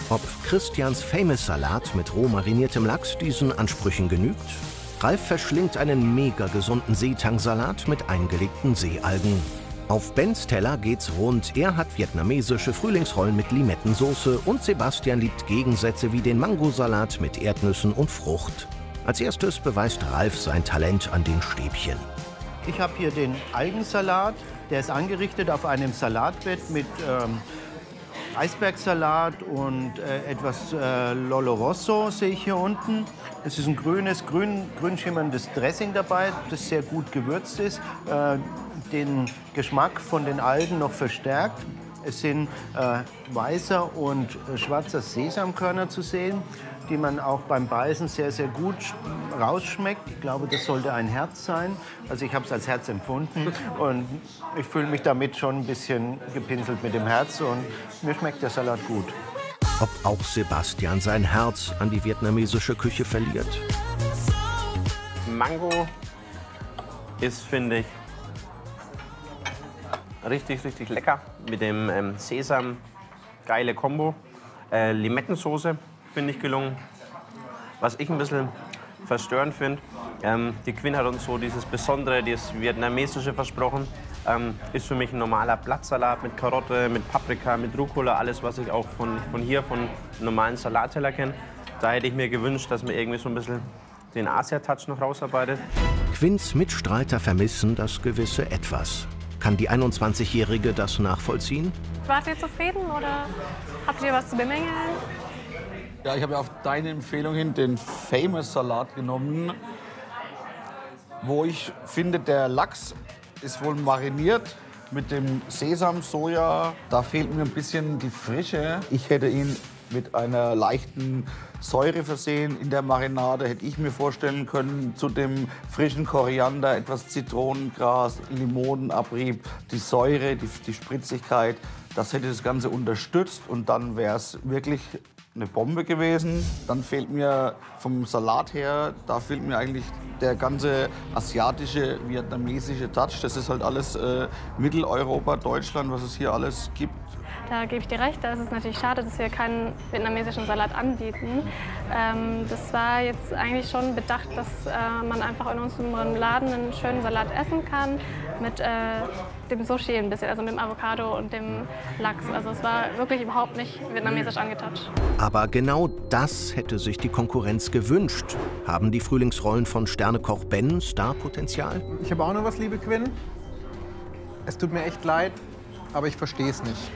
Ob Christians Famous Salat mit roh mariniertem Lachs diesen Ansprüchen genügt? Ralf verschlingt einen mega gesunden Seetangsalat mit eingelegten Seealgen. Auf Bens Teller geht's rund. Er hat vietnamesische Frühlingsrollen mit Limettensoße und Sebastian liebt Gegensätze wie den Mangosalat mit Erdnüssen und Frucht. Als erstes beweist Ralf sein Talent an den Stäbchen. Ich habe hier den Algensalat. Der ist angerichtet auf einem Salatbett mit Eisbergsalat und etwas Lollo Rosso sehe ich hier unten. Es ist ein grün schimmerndes Dressing dabei, das sehr gut gewürzt ist, den Geschmack von den Algen noch verstärkt. Es sind weißer und schwarzer Sesamkörner zu sehen, die man auch beim Beißen sehr, sehr gut rausschmeckt. Ich glaube, das sollte ein Herz sein. Also ich habe es als Herz empfunden und ich fühle mich damit schon ein bisschen gepinselt mit dem Herz und mir schmeckt der Salat gut. Ob auch Sebastian sein Herz an die vietnamesische Küche verliert? Mango ist, finde ich, richtig lecker. Mit dem Sesam, geile Kombo. Limettensoße finde ich gelungen. Was ich ein bisschen verstörend finde, die Quinn hat uns so dieses Besondere, das Vietnamesische versprochen. Ist für mich ein normaler Blattsalat mit Karotte, mit Paprika, mit Rucola, alles, was ich auch von hier, von normalen Salatteller kenne. Da hätte ich mir gewünscht, dass man irgendwie so ein bisschen den Asia-Touch noch rausarbeitet. Quinns Mitstreiter vermissen das gewisse Etwas. Kann die 21-Jährige das nachvollziehen? Wart ihr zufrieden oder habt ihr was zu bemängeln? Ja, ich habe ja auf deine Empfehlung hin den Famous Salat genommen, wo ich finde, der Lachs ist wohl mariniert mit dem Sesam, Soja. Da fehlt mir ein bisschen die Frische. Ich hätte ihn mit einer leichten Säure versehen in der Marinade, hätte ich mir vorstellen können, zu dem frischen Koriander, etwas Zitronengras, Limonenabrieb, die Säure, die Spritzigkeit. Das hätte das Ganze unterstützt und dann wäre es wirklich eine Bombe gewesen. Dann fehlt mir vom Salat her, da fehlt mir eigentlich der ganze asiatische, vietnamesische Touch. Das ist halt alles Mitteleuropa, Deutschland, was es hier alles gibt. Da gebe ich dir recht, da ist es natürlich schade, dass wir keinen vietnamesischen Salat anbieten. Das war jetzt eigentlich schon bedacht, dass man einfach in unserem Laden einen schönen Salat essen kann mit dem Sushi ein bisschen, also mit dem Avocado und dem Lachs. Also es war wirklich überhaupt nicht vietnamesisch angetatscht. Aber genau das hätte sich die Konkurrenz gewünscht. Haben die Frühlingsrollen von Sternekoch Ben Starpotenzial? Ich habe auch noch was, liebe Quinn. Es tut mir echt leid, aber ich verstehe es nicht.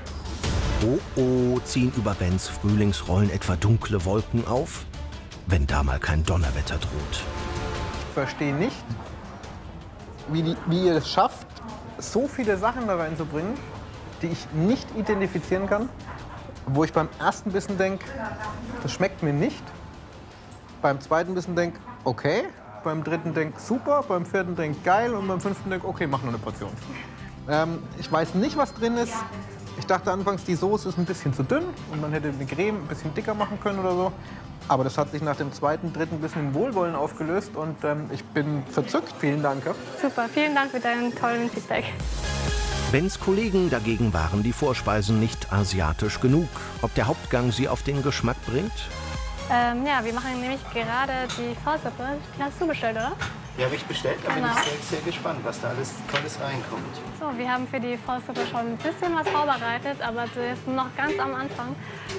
Oh, ziehen über Bens Frühlingsrollen etwa dunkle Wolken auf? Wenn da mal kein Donnerwetter droht. Ich verstehe nicht, wie ihr es schafft, so viele Sachen da reinzubringen, die ich nicht identifizieren kann, wo ich beim ersten Bissen denke, das schmeckt mir nicht, beim zweiten Bissen denke, okay, beim dritten denke, super, beim vierten denke, geil und beim fünften denke, okay, mach nur eine Portion. Ich weiß nicht, was drin ist. Ich dachte anfangs, die Soße ist ein bisschen zu dünn und man hätte eine Creme ein bisschen dicker machen können oder so. Aber das hat sich nach dem zweiten, dritten bisschen in Wohlwollen aufgelöst und ich bin verzückt. Vielen Dank. Super, vielen Dank für deinen tollen Feedback. Bens Kollegen dagegen waren die Vorspeisen nicht asiatisch genug. Ob der Hauptgang sie auf den Geschmack bringt? Ja, wir machen nämlich gerade die Pho-Suppe. Die hast du bestellt, oder? Die habe ich bestellt, da bin Genau. ich sehr gespannt, was da alles Tolles reinkommt. So, wir haben für die Pho-Suppe schon ein bisschen was vorbereitet, aber das ist noch ganz am Anfang.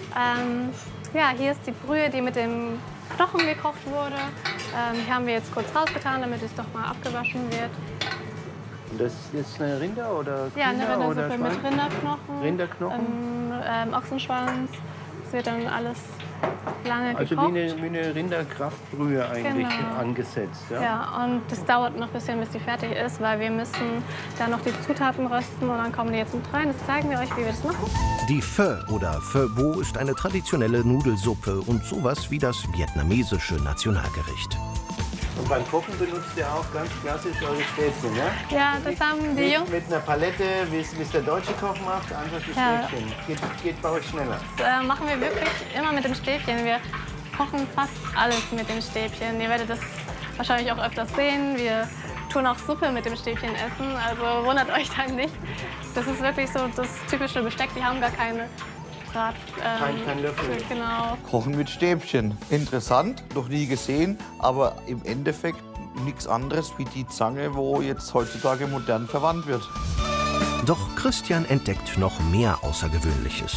Ja, hier ist die Brühe, die mit dem Knochen gekocht wurde. Die haben wir jetzt kurz rausgetan, damit es doch mal abgewaschen wird. Und das ist jetzt eine Rinder- oder Ja, eine Hühner- oder Rindersuppe mit Schwein? Rinderknochen, Rinderknochen? Ochsenschwanz. Das wird dann alles lange Also gekocht. wie eine Rinderkraftbrühe eigentlich Genau. angesetzt. Ja? Ja, und das dauert noch ein bisschen, bis die fertig ist, weil wir müssen da noch die Zutaten rösten und dann kommen die jetzt mit rein. Das zeigen wir euch, wie wir das machen. Die Pho oder Pho Bo ist eine traditionelle Nudelsuppe und sowas wie das vietnamesische Nationalgericht. Und beim Kochen benutzt ihr auch ganz klassisch eure Stäbchen, ja? Ja, das haben die Jungs. Mit einer Palette, wie es der deutsche Koch macht, einfach die Ja. Stäbchen. Geht bei euch schneller. Das machen wir wirklich immer mit dem Stäbchen. Wir kochen fast alles mit dem Stäbchen. Ihr werdet das wahrscheinlich auch öfters sehen. Wir tun auch Suppe mit dem Stäbchen essen, also wundert euch dann nicht. Das ist wirklich so das typische Besteck. Die haben gar keine Brat. Kein Löffel. Genau. Kochen mit Stäbchen. Interessant, noch nie gesehen, aber im Endeffekt nichts anderes wie die Zange, wo jetzt heutzutage modern verwandt wird. Doch Christian entdeckt noch mehr Außergewöhnliches.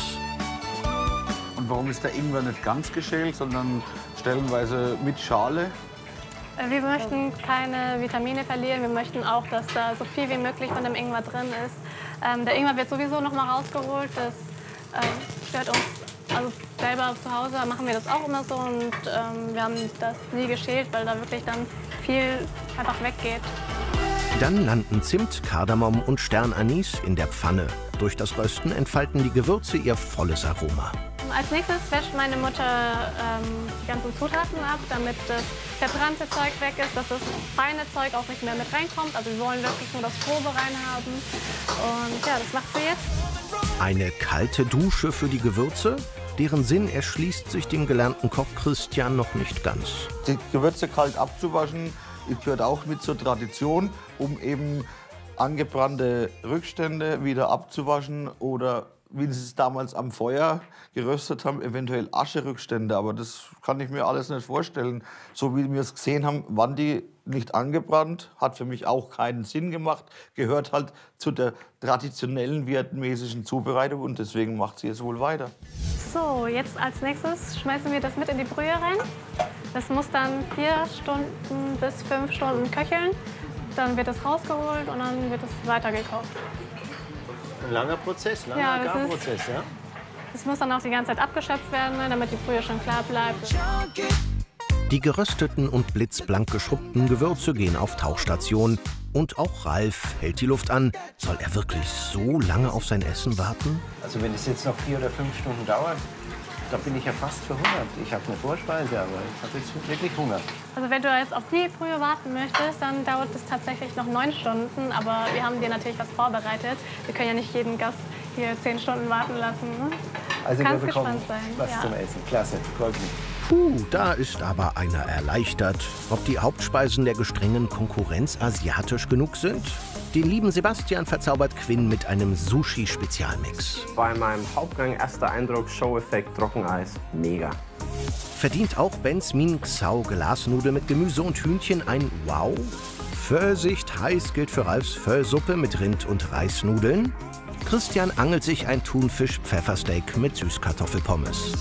Und warum ist der Ingwer nicht ganz geschält, sondern stellenweise mit Schale? Wir möchten keine Vitamine verlieren. Wir möchten auch, dass da so viel wie möglich von dem Ingwer drin ist. Der Ingwer wird sowieso noch mal rausgeholt. Das stört uns. Also selber zu Hause machen wir das auch immer so. Und wir haben das nie geschält, weil da wirklich dann viel einfach weggeht. Dann landen Zimt, Kardamom und Sternanis in der Pfanne. Durch das Rösten entfalten die Gewürze ihr volles Aroma. Als nächstes wäscht meine Mutter die ganzen Zutaten ab, damit das verbrannte Zeug weg ist, dass das feine Zeug auch nicht mehr mit reinkommt. Also wir wollen wirklich nur das Grobe reinhaben. Und ja, das macht sie jetzt. Eine kalte Dusche für die Gewürze? Deren Sinn erschließt sich dem gelernten Koch Christian noch nicht ganz. Die Gewürze kalt abzuwaschen gehört auch mit zur Tradition, um eben angebrannte Rückstände wieder abzuwaschen oder, wie sie es damals am Feuer geröstet haben, eventuell Ascherückstände. Aber das kann ich mir alles nicht vorstellen. So wie wir es gesehen haben, waren die nicht angebrannt, hat für mich auch keinen Sinn gemacht, gehört halt zu der traditionellen vietnamesischen Zubereitung und deswegen macht sie es wohl weiter. So, jetzt als nächstes schmeißen wir das mit in die Brühe rein. Das muss dann 4 Stunden bis 5 Stunden köcheln. Dann wird es rausgeholt und dann wird es weitergekocht. Ein langer Prozess, Ja, das Garprozess, ja? Es muss dann auch die ganze Zeit abgeschöpft werden, ne, damit die Brühe schon klar bleibt. Die gerösteten und blitzblank geschrubbten Gewürze gehen auf Tauchstation. Und auch Ralf hält die Luft an. Soll er wirklich so lange auf sein Essen warten? Also wenn es jetzt noch 4 oder 5 Stunden dauert, da bin ich ja fast verhungert. Ich habe eine Vorspeise, aber ich habe jetzt wirklich Hunger. Also wenn du jetzt auf die Brühe warten möchtest, dann dauert es tatsächlich noch 9 Stunden. Aber wir haben dir natürlich was vorbereitet. Wir können ja nicht jeden Gast hier 10 Stunden warten lassen. Ne? Also wir Kannst bekommen gespannt sein. was Ja. zum Essen. Klasse, freut mich. Puh, da ist aber einer erleichtert. Ob die Hauptspeisen der gestrengen Konkurrenz asiatisch genug sind? Den lieben Sebastian verzaubert Quinn mit einem Sushi-Spezialmix. Bei meinem Hauptgang erster Eindruck, Show-Effekt, Trockeneis. Mega. Verdient auch Bens Min Xao Glasnudel mit Gemüse und Hühnchen ein Wow? Pfirsicht heiß gilt für Ralfs Pho-Suppe mit Rind- und Reisnudeln. Christian angelt sich ein Thunfisch-Pfeffersteak mit Süßkartoffelpommes.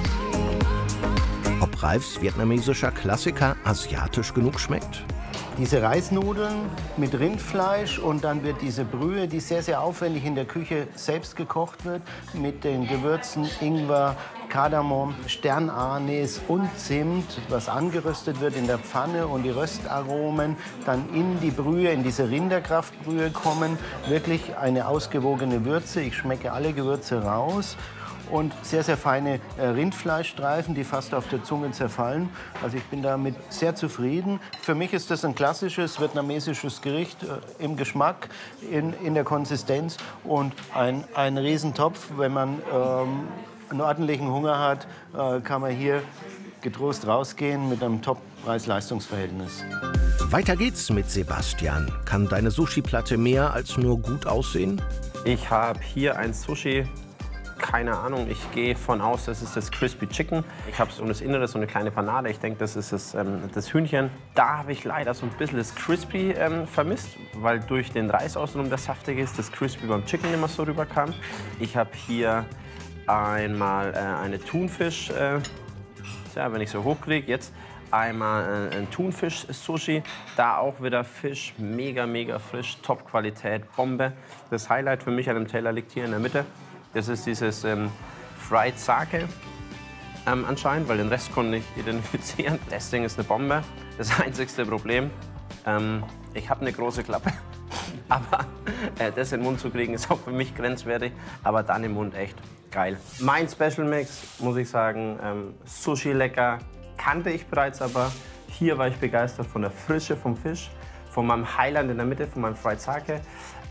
Ob Ralfs vietnamesischer Klassiker asiatisch genug schmeckt? Diese Reisnudeln mit Rindfleisch und dann wird diese Brühe, die sehr, sehr aufwendig in der Küche selbst gekocht wird, mit den Gewürzen Ingwer, Kardamom, Sternanis und Zimt, was angeröstet wird in der Pfanne und die Röstaromen dann in die Brühe, in diese Rinderkraftbrühe kommen. Wirklich eine ausgewogene Würze. Ich schmecke alle Gewürze raus. Und sehr, sehr feine Rindfleischstreifen, die fast auf der Zunge zerfallen. Also ich bin damit sehr zufrieden. Für mich ist das ein klassisches vietnamesisches Gericht im Geschmack, in der Konsistenz und ein Riesentopf. Wenn man einen ordentlichen Hunger hat, kann man hier getrost rausgehen mit einem Top-Preis-Leistungs-Verhältnis. Weiter geht's mit Sebastian. Kann deine Sushi-Platte mehr als nur gut aussehen? Ich habe hier ein Sushi. Keine Ahnung, ich gehe von aus, das ist das Crispy Chicken. Ich habe so das Innere, so eine kleine Panade. Ich denke, das ist das Hühnchen. Da habe ich leider so ein bisschen das Crispy vermisst, weil durch den Reis außenrum, der saftig ist, das Crispy beim Chicken immer so rüberkam. Ich habe hier einmal eine Thunfisch, ja, wenn ich so hochkriege, jetzt einmal ein Thunfisch-Sushi. Da auch wieder Fisch, mega, mega frisch, Top-Qualität, Bombe. Das Highlight für mich an dem Teller liegt hier in der Mitte. Das ist dieses Fried Sake anscheinend, weil den Rest konnte ich identifizieren. Das Ding ist eine Bombe. Das einzigste Problem, ich habe eine große Klappe. Aber das in den Mund zu kriegen, ist auch für mich grenzwertig. Aber dann im Mund echt geil. Mein Special Mix, muss ich sagen, Sushi lecker. Kannte ich bereits, aber hier war ich begeistert von der Frische vom Fisch. Von meinem Highland in der Mitte, von meinem Fried Sake.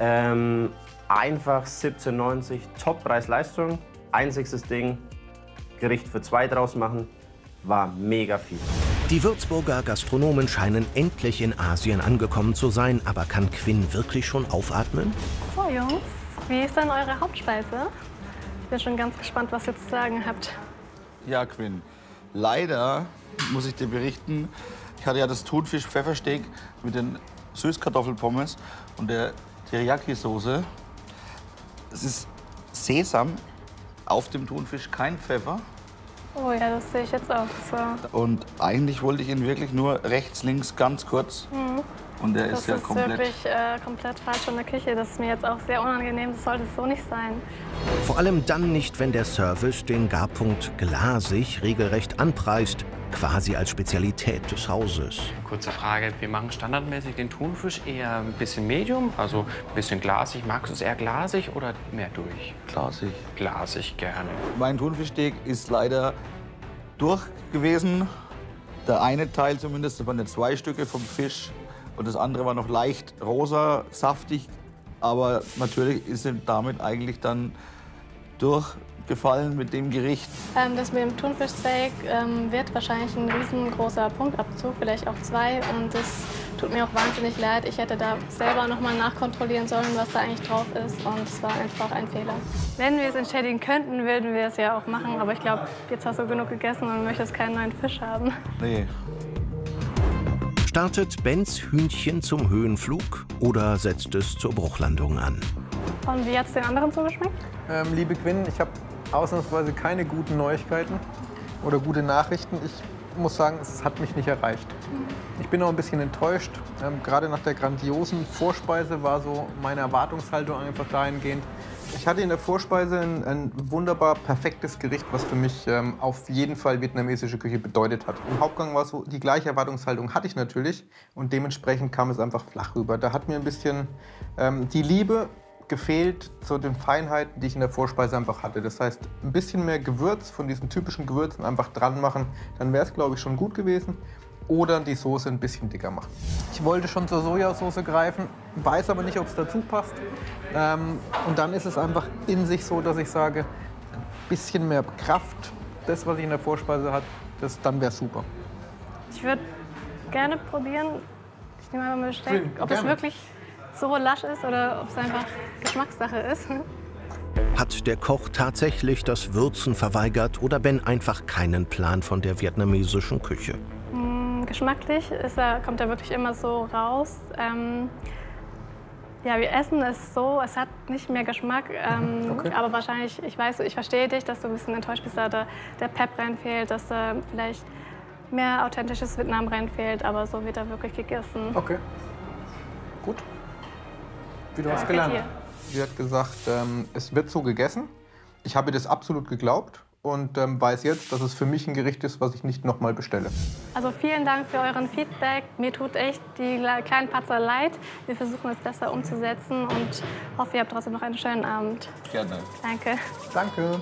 Einfach 17,90, Top-Preis-Leistung. Einziges Ding, Gericht für 2 draus machen, war mega viel. Die Würzburger Gastronomen scheinen endlich in Asien angekommen zu sein. Aber kann Quinn wirklich schon aufatmen? So Jungs, wie ist denn eure Hauptspeise? Ich bin schon ganz gespannt, was ihr zu sagen habt. Ja, Quinn. Leider muss ich dir berichten, ich hatte ja das Thunfisch-Pfeffersteak mit den Süßkartoffelpommes und der Teriyaki-Soße. Es ist Sesam auf dem Thunfisch, kein Pfeffer. Oh ja, das sehe ich jetzt auch so. Und eigentlich wollte ich ihn wirklich nur rechts, links, ganz kurz. Und der Das ist ja ist komplett... wirklich komplett falsch in der Küche. Das ist mir jetzt auch sehr unangenehm. Das sollte so nicht sein. Vor allem dann nicht, wenn der Service den Garpunkt glasig regelrecht anpreist, quasi als Spezialität des Hauses. Kurze Frage, wir machen standardmäßig den Thunfisch eher ein bisschen medium, also ein bisschen glasig. Magst du es eher glasig oder mehr durch? Glasig. Glasig gerne. Mein Thunfischsteak ist leider durch gewesen. Der eine Teil zumindest, das waren ja 2 Stücke vom Fisch. Und das andere war noch leicht rosa, saftig. Aber natürlich ist er damit eigentlich dann durchgefallen mit dem Gericht. Das mit dem Thunfischsteak wird wahrscheinlich ein riesengroßer Punktabzug, vielleicht auch 2. Und das tut mir auch wahnsinnig leid. Ich hätte da selber noch mal nachkontrollieren sollen, was da eigentlich drauf ist. Und es war einfach ein Fehler. Wenn wir es entschädigen könnten, würden wir es ja auch machen. Aber ich glaube, jetzt hast du genug gegessen und möchtest keinen neuen Fisch haben. Nee. Startet Bens Hühnchen zum Höhenflug oder setzt es zur Bruchlandung an? Und wie hat es den anderen zugeschmeckt? Liebe Quinn, ich habe ausnahmsweise keine guten Neuigkeiten oder gute Nachrichten. Ich muss sagen, es hat mich nicht erreicht. Ich bin auch ein bisschen enttäuscht. Gerade nach der grandiosen Vorspeise war so meine Erwartungshaltung einfach dahingehend. Ich hatte in der Vorspeise ein wunderbar perfektes Gericht, was für mich auf jeden Fall vietnamesische Küche bedeutet hat. Im Hauptgang war es so, die gleiche Erwartungshaltung hatte ich natürlich und dementsprechend kam es einfach flach rüber. Da hat mir ein bisschen die Liebe gefehlt zu den Feinheiten, die ich in der Vorspeise einfach hatte. Das heißt, ein bisschen mehr Gewürz von diesen typischen Gewürzen einfach dran machen, dann wäre es, glaube ich, schon gut gewesen. Oder die Soße ein bisschen dicker machen. Ich wollte schon zur Sojasauce greifen, weiß aber nicht, ob es dazu passt. Und dann ist es einfach in sich so, dass ich sage, ein bisschen mehr Kraft, das, was ich in der Vorspeise hatte, dann wäre super. Ich würde gerne probieren, ich nehme mal Besteck, ob es wirklich so lasch ist oder ob es einfach Geschmackssache ist. Hat der Koch tatsächlich das Würzen verweigert oder Ben einfach keinen Plan von der vietnamesischen Küche? Geschmacklich kommt er wirklich immer so raus. Ja, wir essen es so, es hat nicht mehr Geschmack. Okay. Aber wahrscheinlich, ich verstehe dich, dass du ein bisschen enttäuscht bist, da der Pep reinfehlt, dass da vielleicht mehr authentisches Vietnam reinfehlt, aber so wird er wirklich gegessen. Okay, gut. Wie du hast gelernt. Sie hat gesagt, es wird so gegessen. Ich habe ihr das absolut geglaubt und weiß jetzt, dass es für mich ein Gericht ist, was ich nicht nochmal bestelle. Also vielen Dank für euren Feedback. Mir tut echt die kleinen Patzer leid. Wir versuchen es besser umzusetzen und hoffe, ihr habt trotzdem noch einen schönen Abend. Gerne. Danke. Danke.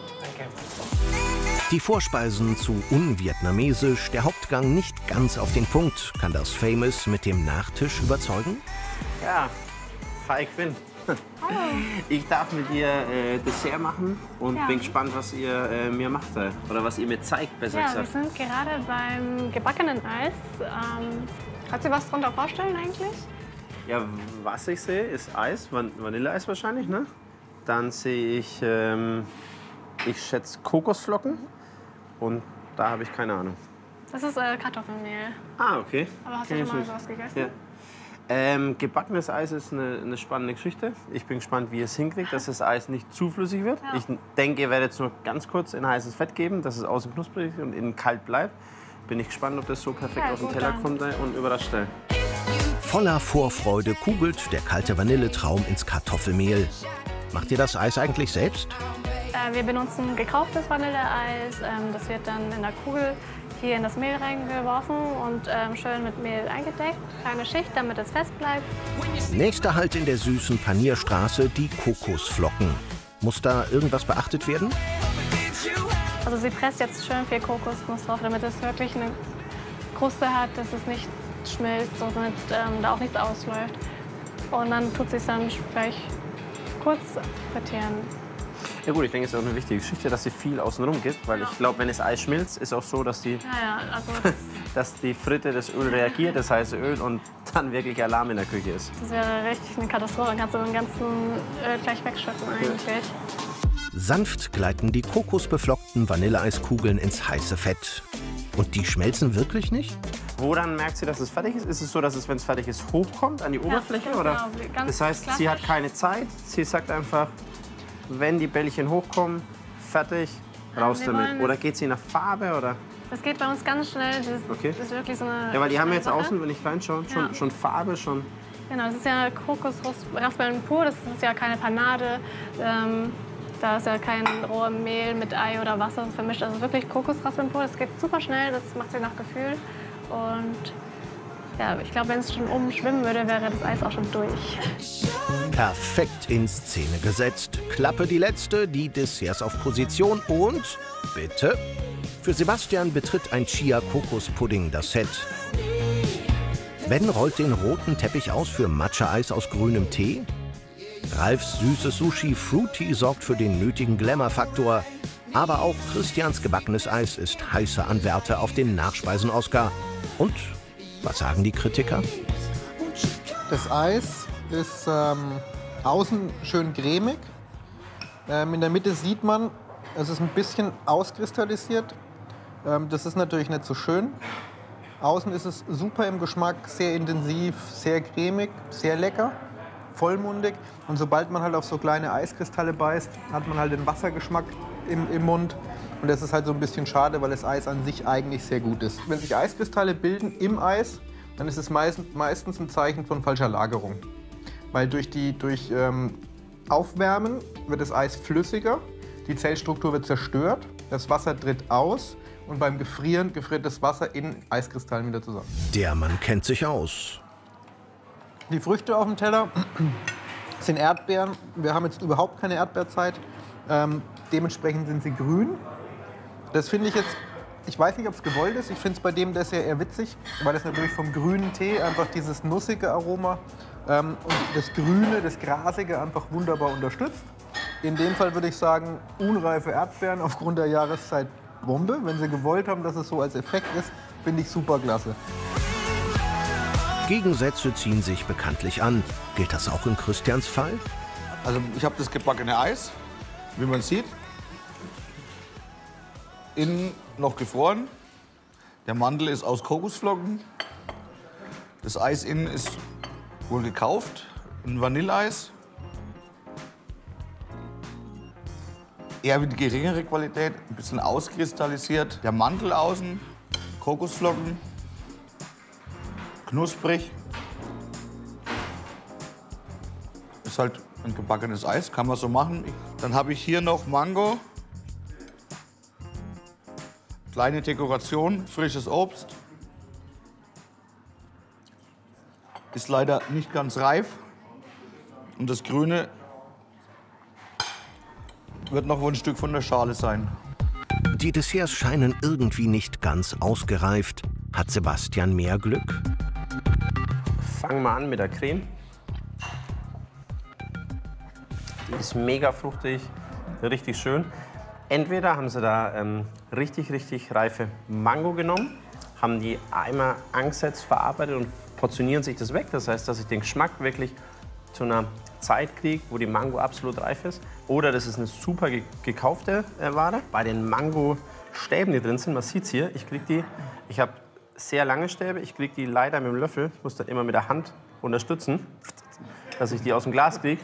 Die Vorspeisen zu unvietnamesisch, der Hauptgang nicht ganz auf den Punkt. Kann das Famous mit dem Nachtisch überzeugen? Ja, hi Quinn. Ich darf mit dir Dessert machen und Ja. bin gespannt, was ihr mir macht. Oder was ihr mir zeigt, besser Ja, wir gesagt. sind gerade beim gebackenen Eis. Kannst du dir was darunter vorstellen eigentlich? Ja, was ich sehe, ist Eis, Vanilleeis wahrscheinlich, ne? Dann sehe ich, ich schätze Kokosflocken und da habe ich keine Ahnung. Das ist Kartoffelmehl. Ah, okay. Aber hast du schon mal sowas gegessen? Ja. Gebackenes Eis ist eine spannende Geschichte. Ich bin gespannt, wie ihr es hinkriegt, dass das Eis nicht zu flüssig wird. Ja. Ich denke, ihr werdet es nur ganz kurz in heißes Fett geben, dass es außen knusprig und innen kalt bleibt. Bin ich gespannt, ob das so perfekt Ja, auf den gut Teller dann. kommt und überrascht. Voller Vorfreude kugelt der kalte Vanilletraum ins Kartoffelmehl. Macht ihr das Eis eigentlich selbst? Wir benutzen gekauftes Vanilleeis. Das wird dann in der Kugel hier in das Mehl reingeworfen und schön mit Mehl eingedeckt. Kleine Schicht, damit es fest bleibt. Nächster Halt in der süßen Panierstraße, die Kokosflocken. Muss da irgendwas beachtet werden? Also sie presst jetzt schön viel Kokosnuss drauf, damit es wirklich eine Kruste hat, dass es nicht schmilzt und damit da auch nichts ausläuft. Und dann tut sie es dann gleich kurz frittieren. Ja gut, ich denke, es ist auch eine wichtige Geschichte, dass sie viel außenrum gibt, weil ich glaube, wenn das Eis schmilzt, ist auch so, dass dass die Fritte das Öl reagiert, das heiße Öl, und dann wirklich Alarm in der Küche ist. Das wäre richtig eine Katastrophe. Dann kannst du den ganzen Öl gleich wegschütten eigentlich. Sanft gleiten die kokosbeflockten Vanilleeiskugeln ins heiße Fett. Und die schmelzen wirklich nicht? Woran merkt sie, dass es fertig ist? Ist es so, dass es, wenn es fertig ist, hochkommt an die Oberfläche? genau, Oder? ganz Das heißt, sie hat klassisch. keine Zeit. Sie sagt einfach, wenn die Bällchen hochkommen, fertig, raus wir damit. wollen Oder es- geht sie nach Farbe? Oder? Das geht bei uns ganz schnell. Das Okay. ist wirklich so eine. Ja, weil die haben schnelle jetzt Sache. außen, wenn ich reinschaue, Ja. schon Farbe, schon. Genau, das ist ja Kokosraspeln pur. Das ist ja keine Panade. Da ist ja kein rohes Mehl mit Ei oder Wasser vermischt. Also wirklich Kokosraspeln pur. Das geht super schnell. Das macht sich nach Gefühl. Und ja, ich glaube, wenn es schon oben schwimmen würde, wäre das Eis auch schon durch. Perfekt in Szene gesetzt. Klappe die letzte, die Desserts auf Position und, bitte, für Sebastian betritt ein Chia-Kokos-Pudding das Set. Ben rollt den roten Teppich aus für Matcha-Eis aus grünem Tee. Ralfs süßes Sushi Fruity sorgt für den nötigen Glamour-Faktor. Aber auch Christians gebackenes Eis ist heißer Anwärter auf den Nachspeisen-Oscar. Und, was sagen die Kritiker? Das Eis ist außen schön cremig. In der Mitte sieht man, es ist ein bisschen auskristallisiert. Das ist natürlich nicht so schön. Außen ist es super im Geschmack, sehr intensiv, sehr cremig, sehr lecker, vollmundig. Und sobald man halt auf so kleine Eiskristalle beißt, hat man halt den Wassergeschmack im Mund. Und das ist halt so ein bisschen schade, weil das Eis an sich eigentlich sehr gut ist. Wenn sich Eiskristalle bilden im Eis, dann ist es meistens ein Zeichen von falscher Lagerung. Weil durch Aufwärmen wird das Eis flüssiger, die Zellstruktur wird zerstört, das Wasser tritt aus und beim Gefrieren gefriert das Wasser in Eiskristallen wieder zusammen. Der Mann kennt sich aus. Die Früchte auf dem Teller sind Erdbeeren. Wir haben jetzt überhaupt keine Erdbeerzeit. Dementsprechend sind sie grün. Das finde ich jetzt, ich weiß nicht, ob es gewollt ist. Ich finde es bei dem Dessert eher witzig, weil das natürlich vom grünen Tee einfach dieses nussige Aroma und das Grüne, das Grasige einfach wunderbar unterstützt. In dem Fall würde ich sagen, unreife Erdbeeren aufgrund der Jahreszeit Bombe. Wenn sie gewollt haben, dass es so als Effekt ist, finde ich super klasse. Gegensätze ziehen sich bekanntlich an. Gilt das auch in Christians Fall? Also ich habe das gebackene Eis, wie man sieht. Innen noch gefroren. Der Mantel ist aus Kokosflocken. Das Eis innen ist wohl gekauft, ein Vanilleeis. Eher wie die geringere Qualität, ein bisschen auskristallisiert. Der Mantel außen, Kokosflocken, knusprig. Ist halt ein gebackenes Eis, kann man so machen. Dann habe ich hier noch Mango. Kleine Dekoration, frisches Obst. Ist leider nicht ganz reif. Und das Grüne wird noch wohl ein Stück von der Schale sein. Die Desserts scheinen irgendwie nicht ganz ausgereift. Hat Sebastian mehr Glück? Fangen wir an mit der Creme. Die ist mega fruchtig, richtig schön. Entweder haben sie da richtig reife Mango genommen, haben die einmal angesetzt, verarbeitet und portionieren sich das weg. Das heißt, dass ich den Geschmack wirklich zu einer Zeit kriege, wo die Mango absolut reif ist. Oder das ist eine super gekaufte Ware. Bei den Mango-Stäben, die drin sind, man sieht es hier, ich habe sehr lange Stäbe, ich kriege die leider mit dem Löffel. Ich muss dann immer mit der Hand unterstützen, dass ich die aus dem Glas kriege.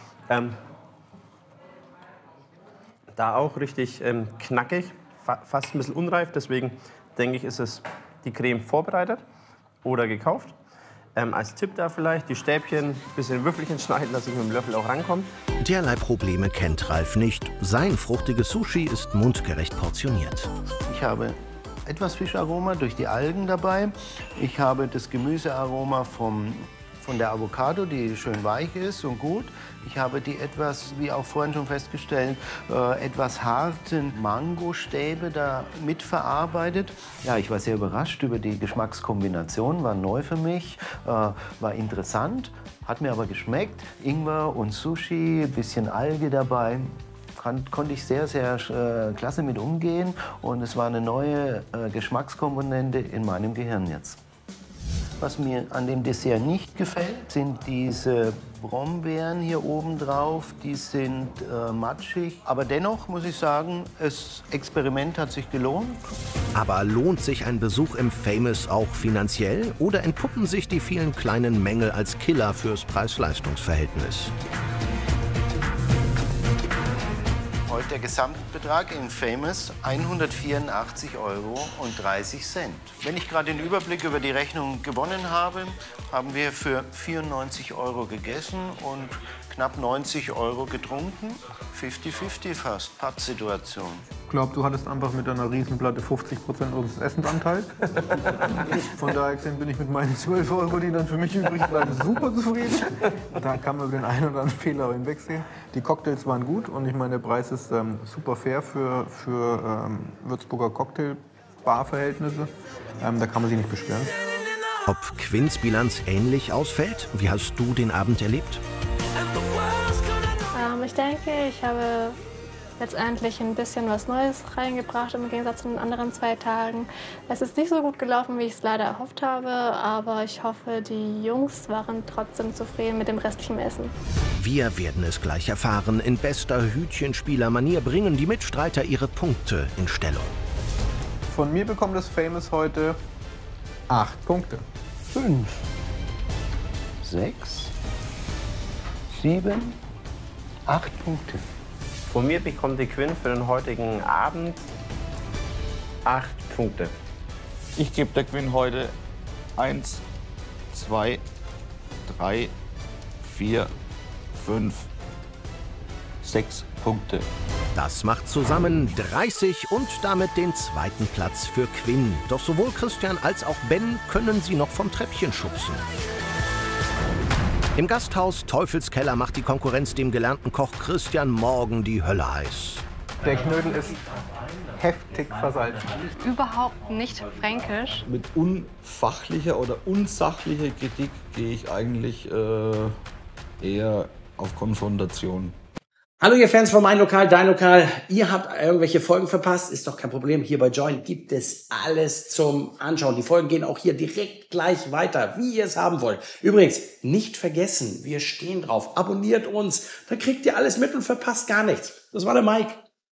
Da auch richtig knackig, fast ein bisschen unreif. Deswegen denke ich, ist es die Creme vorbereitet oder gekauft. Als Tipp da vielleicht, die Stäbchen ein bisschen Würfelchen schneiden, dass ich mit dem Löffel auch rankomme. Derlei Probleme kennt Ralf nicht. Sein fruchtiges Sushi ist mundgerecht portioniert. Ich habe etwas Fischaroma durch die Algen dabei. Ich habe das Gemüsearoma von der Avocado, die schön weich ist und gut. Ich habe die etwas, wie auch vorhin schon festgestellt, etwas harten Mangostäbe da mitverarbeitet. Ja, ich war sehr überrascht über die Geschmackskombination, war neu für mich, war interessant, hat mir aber geschmeckt. Ingwer und Sushi, ein bisschen Alge dabei. Konnte ich sehr klasse mit umgehen und es war eine neue Geschmackskomponente in meinem Gehirn jetzt. Was mir an dem Dessert nicht gefällt, sind diese Brombeeren hier oben drauf. Die sind matschig. Aber dennoch muss ich sagen, das Experiment hat sich gelohnt. Aber lohnt sich ein Besuch im Famous auch finanziell? Oder entpuppen sich die vielen kleinen Mängel als Killer fürs Preis-Leistungs-Verhältnis? Heute der Gesamtbetrag im Famous 184,30 €. Wenn ich gerade den Überblick über die Rechnung gewonnen habe, haben wir für 94 € gegessen und knapp 90 € getrunken. 50-50 fast, Pattsituation. Ich glaube, du hattest einfach mit einer Riesenplatte 50% unseres Essensanteils. Von daher gesehen bin ich mit meinen 12 €, die dann für mich übrig bleiben, super zufrieden. Da kann man über den einen oder anderen Fehler hinwegsehen. Die Cocktails waren gut und ich meine, der Preis ist super fair für Würzburger Cocktailbar-Verhältnisse. Da kann man sich nicht beschweren. Ob Quinns Bilanz ähnlich ausfällt? Wie hast du den Abend erlebt? Ich denke, ich habe letztendlich ein bisschen was Neues reingebracht im Gegensatz zu den anderen 2 Tagen. Es ist nicht so gut gelaufen, wie ich es leider erhofft habe, aber ich hoffe, die Jungs waren trotzdem zufrieden mit dem restlichen Essen. Wir werden es gleich erfahren. In bester Hütchenspieler-Manier bringen die Mitstreiter ihre Punkte in Stellung. Von mir bekommt das Famous heute 8 Punkte. 5, 6, 7, 8 Punkte. Von mir bekommt die Quinn für den heutigen Abend 8 Punkte. Ich gebe der Quinn heute 1, 2, 3, 4, 5, 6 Punkte. Das macht zusammen 30 und damit den 2. Platz für Quinn. Doch sowohl Christian als auch Ben können sie noch vom Treppchen schubsen. Im Gasthaus Teufelskeller macht die Konkurrenz dem gelernten Koch Christian morgen die Hölle heiß. Der Knödel ist heftig versalzen. Überhaupt nicht fränkisch. Mit unfachlicher oder unsachlicher Kritik gehe ich eigentlich eher auf Konfrontation. Hallo ihr Fans von Mein Lokal, Dein Lokal. Ihr habt irgendwelche Folgen verpasst, ist doch kein Problem. Hier bei Join gibt es alles zum Anschauen. Die Folgen gehen auch hier direkt gleich weiter, wie ihr es haben wollt. Übrigens, nicht vergessen, wir stehen drauf. Abonniert uns, dann kriegt ihr alles mit und verpasst gar nichts. Das war der Mike.